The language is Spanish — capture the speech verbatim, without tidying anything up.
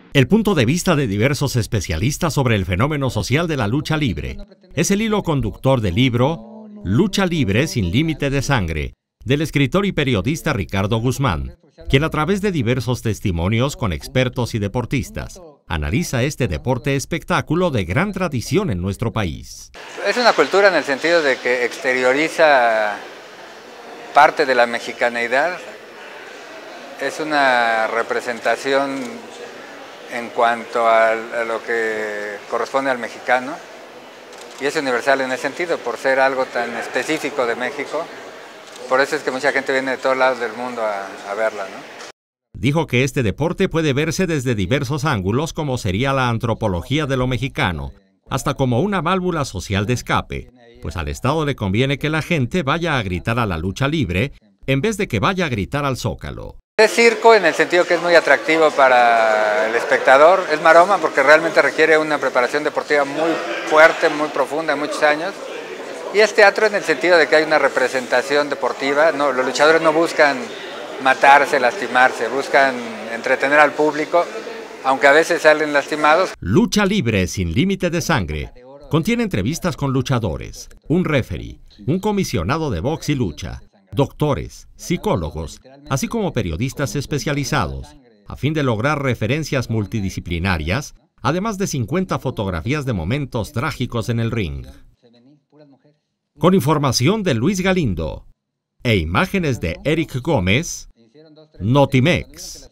El punto de vista de diversos especialistas sobre el fenómeno social de la lucha libre es el hilo conductor del libro Lucha Libre sin límite de sangre, del escritor y periodista Ricardo Guzmán, quien a través de diversos testimonios con expertos y deportistas, analiza este deporte espectáculo de gran tradición en nuestro país. Es una cultura en el sentido de que exterioriza parte de la mexicaneidad, es una representación en cuanto a, a lo que corresponde al mexicano, y es universal en ese sentido, por ser algo tan específico de México. Por eso es que mucha gente viene de todos lados del mundo a, a verla, ¿no? Dijo que este deporte puede verse desde diversos ángulos, como sería la antropología de lo mexicano, hasta como una válvula social de escape, pues al Estado le conviene que la gente vaya a gritar a la lucha libre en vez de que vaya a gritar al Zócalo. Es circo en el sentido que es muy atractivo para el espectador, es maroma porque realmente requiere una preparación deportiva muy fuerte, muy profunda, muchos años. Y es teatro en el sentido de que hay una representación deportiva, no, los luchadores no buscan matarse, lastimarse, buscan entretener al público, aunque a veces salen lastimados. Lucha Libre sin límite de sangre contiene entrevistas con luchadores, un referee, un comisionado de box y lucha, doctores, psicólogos, así como periodistas especializados, a fin de lograr referencias multidisciplinarias, además de cincuenta fotografías de momentos trágicos en el ring. Con información de Luis Galindo e imágenes de Eric Gómez, Notimex.